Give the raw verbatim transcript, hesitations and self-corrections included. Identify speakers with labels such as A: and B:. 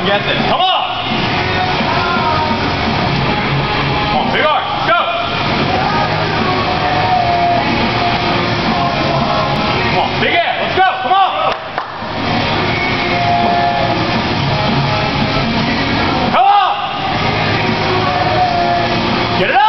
A: can get this. Come on! Come on, big arm. Go! Come on, big air. Let's go. Come on! Come on! Get it up!